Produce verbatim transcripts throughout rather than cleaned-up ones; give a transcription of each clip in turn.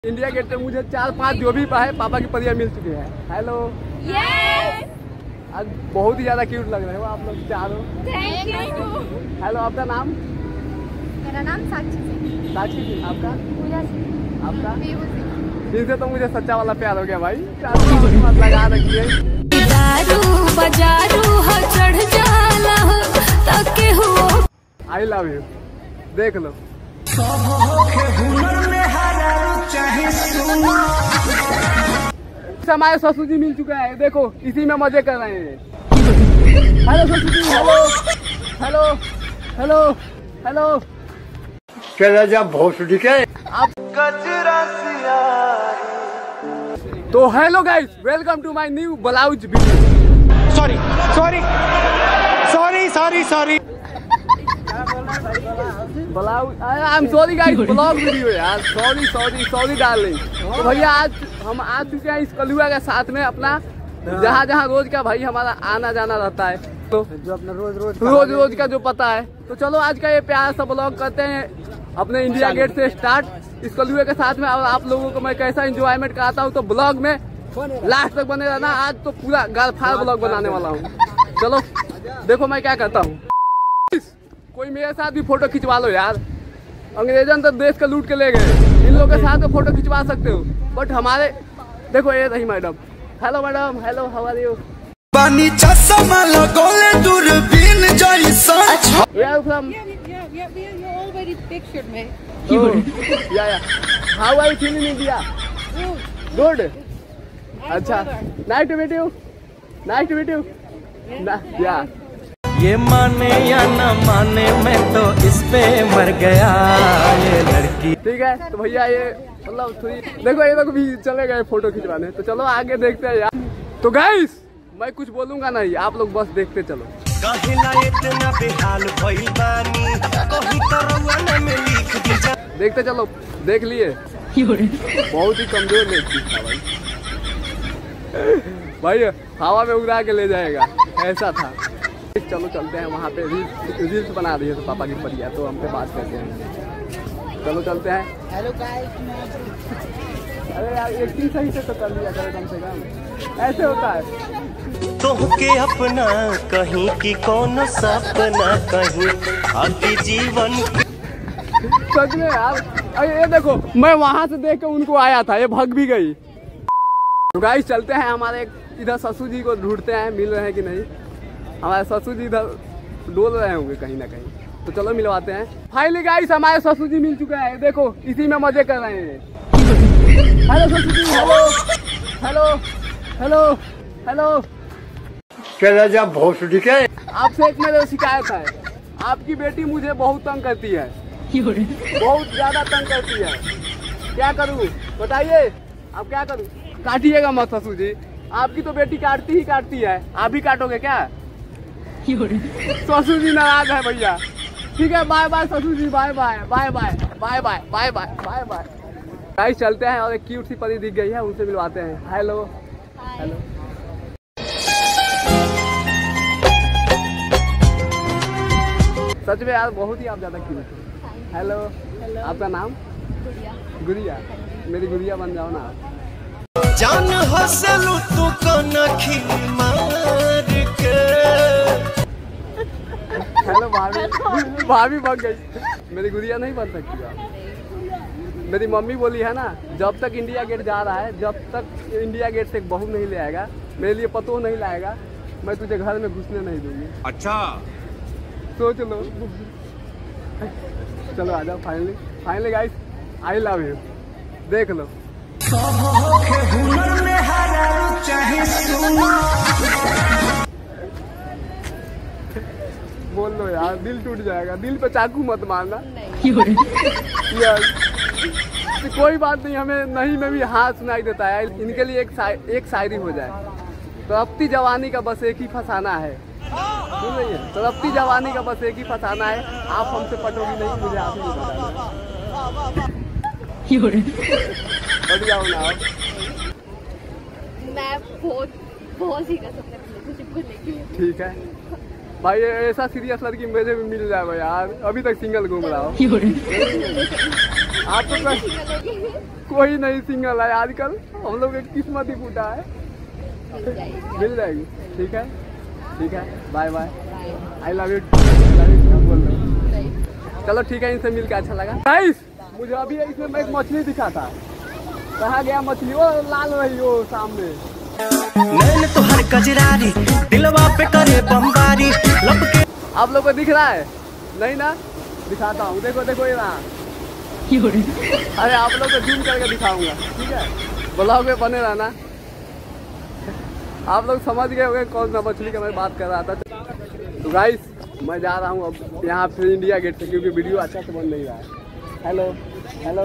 India gate पे मुझे चार पांच जो भी है पापा की परियां मिल चुके हैं। हेलो यस, आज बहुत ही ज्यादा क्यूट लग रहे हो आप लोग चारों। Thank you. हेलो, आपका नाम? मेरा नाम साक्षी सिंह। साक्षी सिंह। आपका? पूजा सिंह। आपका? पीहू सिंह। इनसे तो मुझे सच्चा वाला प्यार हो गया भाई। चारों लगा रखिए। दारू बजारू हो चढ़ जाला हो तके हो। I love you. देख लो हमारे ससुर जी मिल चुके हैं, देखो इसी में मजे कर रहे हैं। हेलो ससुर जी। Hello hello hello hello. चला जा भोसड़ी के आप तो hello guys, welcome to my new blouse video. Sorry sorry sorry sorry sorry blouse I am sorry guys, blog video यार। Sorry sorry sorry darling. तो भैया आज हम आ चुके हैं इस कलुआ के साथ में अपना, जहाँ जहाँ रोज का भाई हमारा आना जाना रहता है, तो जो अपना रोज रोज रोज रोज का जो पता है। तो चलो आज का ये प्यार सा ब्लॉग करते हैं अपने इंडिया गेट से स्टार्ट इस कलुए के साथ में। और आप लोगों को मैं कैसा एंजॉयमेंट कराता हूँ तो ब्लॉग में लास्ट तक बने रहना। आज तो पूरा गालफाड़ ब्लॉग बनाने वाला हूँ। चलो देखो मैं क्या करता हूँ। कोई मेरे साथ भी फोटो खिंचवा लो यार। अंग्रेजन तो देश का लूट के ले गए, इन लोगों के साथ तो फोटो खिंचवा सकते हो, बट हमारे देखो ये रही madam. Hello madam. Hello, how are you? पानी चश्मा लगोले दूरबीन जैसा। We are from You already pictured me. Yeah yeah how are you feeling in India? Good. अच्छा, nice to meet you. Nice to meet you. या ये माने या न माने मैं तो इस पे मर गया ये लड़की। ठीक है तो भैया ये मतलब थोड़ी देखो ये लोग भी चले गए फोटो खिंचवाने, तो चलो आगे देखते हैं यार। तो गाइस मैं कुछ बोलूंगा नहीं, आप लोग बस देखते चलो। देखते चलो, देख लिए बहुत ही कमजोर लेग था भाई। भाई हवा में उड़ा के ले जाएगा ऐसा था। चलो चलते हैं वहाँ पे, रील्स रील्स बना रही है तो पापा की परिया, तो हम पे बात करते हैं। चलो चलते हैं। Hello guys. अरे यार एक चीज सही से तो कर लिया करो कम से कम, ऐसे होता है। तो के अपना कहीं की कौन सपना कहीं आगे जीवन। सच में यार। अरे ये देखो मैं वहाँ से देख के उनको आया था, ये भाग भी गई। तो गाइस चलते हैं, हमारे इधर ससुर जी को ढूंढते हैं, मिल रहे हैं कि नहीं। हमारे ससुर जी इधर डोल रहे होंगे कहीं ना कहीं, तो चलो मिलवाते हैं। फाइनली गाइस हमारे ससुर जी मिल चुके हैं, देखो इसी में मजे कर रहे हैं। हेलो ससुर जी। Hello hello hello hello. चला जा भोसड़ी के। आपसे एक मेरी शिकायत है, आपकी बेटी मुझे बहुत तंग करती है, बहुत ज्यादा तंग करती है। क्या करूँ बताइए, अब क्या करूँ? काटिएगा मत ससुर जी, आपकी तो बेटी काटती ही काटती है, आप भी काटोगे क्या? ससुर जी नाराज है भैया। ठीक है, बाय बाय ससुर जी, bye bye bye bye bye bye bye bye bye bye. Guys चलते हैं और एक क्यूट सी परी दिख गई है, उनसे मिलवाते हैं। Hello hello. सच में यार बहुत ही आप ज्यादा क्यूट हो। हेलो, आपका नाम? गुड़िया। मेरी गुड़िया बन जाओ ना। जान हसलू तू कनखी मार के। हेलो भाभी। भाभी बन गई। मेरी गुड़िया नहीं बन सकती आप। मेरी मम्मी बोली है ना, जब तक इंडिया गेट जा रहा है, जब तक इंडिया गेट से एक बहू नहीं ले आएगा, मेरे लिए पतो नहीं लाएगा, मैं तुझे घर में घुसने नहीं दूंगी। अच्छा सोच लो। चलो आ जाओ। Finally finally guys I love you. देख लो बोल लो यार, दिल टूट जाएगा। दिल पे चाकू मत मारना। यस कोई बात नहीं, हमें नहीं में भी हाथ सुनाई देता है। इनके लिए एक शाय, एक शायरी हो जाए। तड़पती जवानी का बस एक ही फसाना है। सुन रही है? तड़पती जवानी का बस एक ही फसाना है। आप हमसे पटोगी नहीं, मुझे आप ही बताना। बढ़ जाओ ना आप। मैं बहुत बहुत ही कर सकता हूँ। ठीक है भाई, ऐसा सीरियस लड़की मुझे भी मिल जाएगा यार। अभी तक सिंगल घूम रहा हूँ। आपको कोई नहीं सिंगल है आजकल, हम लोग की किस्मत ही फूटा है। मिल जाएगी, ठीक है ठीक है, bye bye, I love you. बोल रहे चलो ठीक है, इनसे मिलकर अच्छा लगा। गाइस मुझे अभी इसमें मैं एक मछली दिखा था, कहाँ गया मछली? वो लाल रही हो सामने। नैन तो हर कजरारी दिलवा पे करे बमबारी लपके। आप लोग को दिख रहा है? नहीं ना, दिखाता हूँ, देखो देखो ये रहा। अरे आप लोग को जूम करके दिखाऊंगा, ठीक है? ब्लॉग में बने रहना। आप लोग समझ गए होंगे कौन सा मछली का मैं बात कर रहा था। तो गाइस मैं जा रहा हूँ अब यहाँ फिर इंडिया गेट से, क्योंकि वीडियो अच्छा से बन नहीं रहा है। Hello hello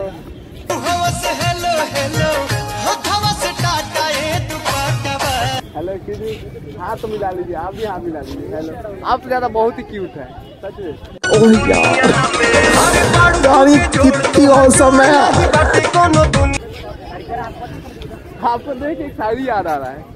hello excuse me, हाथ तो मिला लीजिए, आप भी हाथ मिला लीजिए। हेलो, आप तो ज़्यादा बहुत ही क्यूट है सच में। ओह यार कितनी औसम है। आपको देख एक शायरी याद आ रहा है,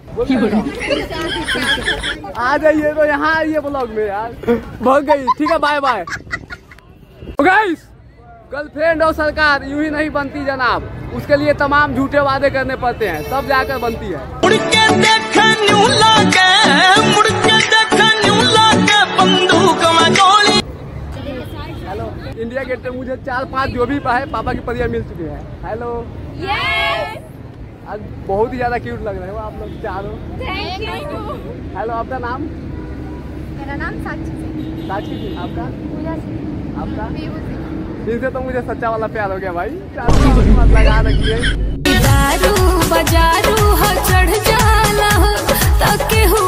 आ जाइए तो यहाँ आइए ब्लॉग में यार। भाग गई, ठीक है बाय बाय। गाइस गर्लफ्रेंड और सरकार यूं ही नहीं बनती जनाब, उसके लिए तमाम झूठे वादे करने पड़ते हैं, तब जाकर बनती है। मुड़ के देखा न्यू लागे, मुड़ के देखा न्यू लागे बंदूक में गोली। हेलो, इंडिया गेट पे मुझे चार पांच जो भी है पापा की परियां मिल चुकी है। हेलो यस, आज बहुत ही ज्यादा क्यूट लग रहे हो आप लोग चारों। Thank you. हेलो, आपका नाम? मेरा नाम साक्षी है। साक्षी जी, आपका? पूजा जी। आपका? पीहू जी। इनसे तो मुझे सच्चा वाला प्यार हो गया भाई, मत लगा रखिए। दारू बजारू हो चढ़ जाला हो तके हो।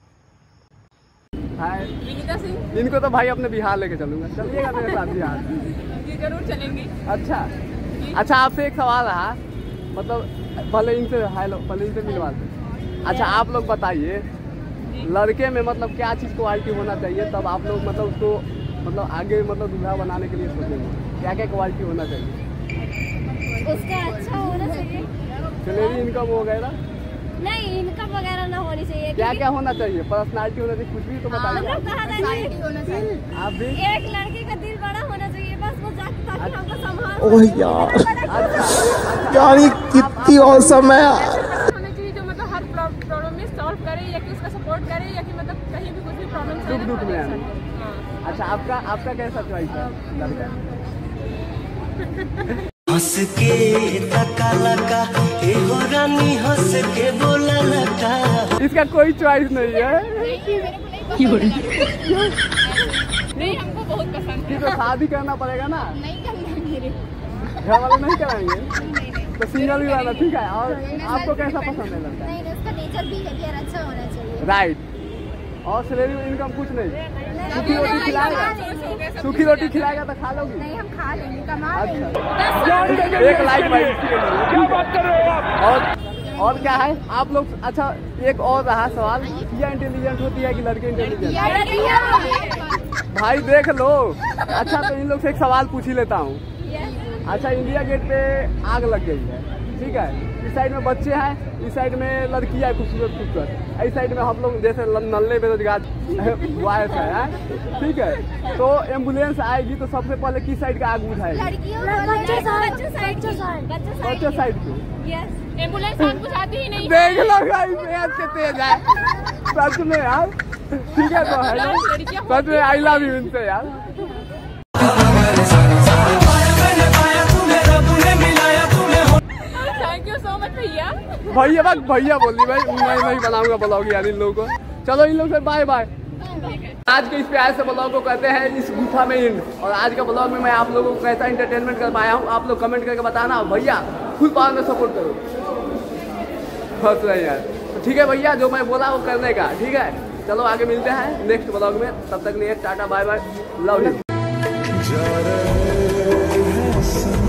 हाय इनको तो भाई अपने बिहार लेके चलूंगा, चलिएगा मेरे साथ बिहार? जरूर चलेंगे। अच्छा अच्छा, आपसे एक सवाल रहा, मतलब पहले इनसे हेलो पहले इनसे मिलवा दो। अच्छा आप लोग बताइए, लड़के में मतलब क्या चीज़ क्वालिटी होना चाहिए तब आप लोग मतलब उसको मतलब आगे मतलब दूल्हा बनाने के लिए सोचेंगे? क्या क्या क्वालिटी होना चाहिए? उसका अच्छा होना चाहिए, सैलरी इनकम वगैरह? नहीं इनकम वगैरह ना होनी चाहिए। क्या क्या होना चाहिए? पर्सनालिटी होना चाहिए, कुछ भी तो बताइए। मतलब कहा पर्सनालिटी होना चाहिए। आप भी? एक लड़के का दिल बड़ा होना चाहिए, बस वो जाके ताकि हमको संभाल। ओह यार अच्छा यार कितनी औसम है यार। होना चाहिए जो मतलब हर प्रॉब्लम में सॉल्व करे, या कि उसका सपोर्ट करे, या कि मतलब कहीं भी कुछ भी प्रॉब्लम दुख दुख में आना। हाँ। अच्छा आपका आपका कैसा चॉइस है लड़का? हंस के तका लगा ए हो रानी, हंस के बोला लगा। इसका कोई चॉइस नहीं है नहीं, हमको बहुत पसंद कि तो शादी करना पड़ेगा ना, नहीं करना मेरे घर वाले नहीं कराएंगे तो सिंगल ही रहना, ठीक है? और आपको कैसा पसंद है लड़का? नहीं, उसका नेचर बिहेवियर अच्छा होना चाहिए। राइट, और सैलरी इनकम कुछ नहीं? सूखी रोटी खिलाएगा, सूखी रोटी खिलाएगा तो खा लोगी? नहीं हम खा लेंगे, कमा लेंगे। अच्छा एक लाइक भाई इसके लिए, ठीक है? और और क्या है आप लोग? अच्छा एक और रहा सवाल, क्या इंटेलिजेंट होती है कि लड़के इंटेलिजेंट? भाई देख लो। अच्छा तो इन लोग से एक सवाल पूछ ही लेता हूँ। अच्छा इंडिया गेट पे आग लग गई है, ठीक है? इस साइड में बच्चे हैं, इस साइड में लड़कियां है खूबसूरत खूबसूरत, इस साइड में हम लोग जैसे नल्ले बेरोजगार बॉयज है, ठीक है? तो एम्बुलेंस आएगी तो सबसे पहले किस साइड का आग बुझाएगी? बच्चे साइड की। एम्बुलेंस आग बुझाती ही नहीं। देख लो गाइस के तेज है सच में यार, ठीक है? तो हेलो सच में आई लव यू इनसे यार। थैंक यू सो मच भैया। भैया बस भैया बोल दी भाई, मैं नहीं बनाऊंगा ब्लॉग यार इन लोगों को। चलो इन लोग से बाय बाय। आज के इस प्यार से ब्लॉग को कहते हैं इस गुफा में इन, और आज का ब्लॉग में मैं आप लोगों को कैसा इंटरटेनमेंट कर पाया हूँ आप लोग कमेंट करके बताना। भैया फुल पावर में सपोर्ट करो, बस रहे यार। तो ठीक है भैया, जो मैं बोला वो करने का, ठीक है? चलो आगे मिलते हैं नेक्स्ट ब्लॉग में, तब तक लिए tata bye bye, love you.